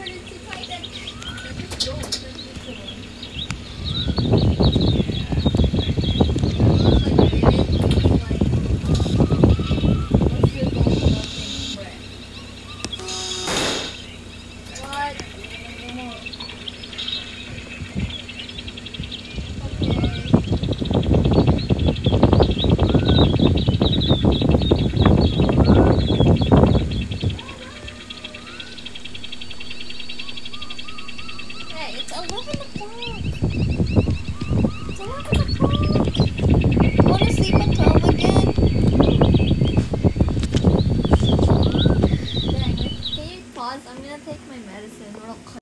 It's 11 o'clock. It's 11 o'clock. Want to sleep at 12 again? Dang, can you pause? I'm gonna take my medicine.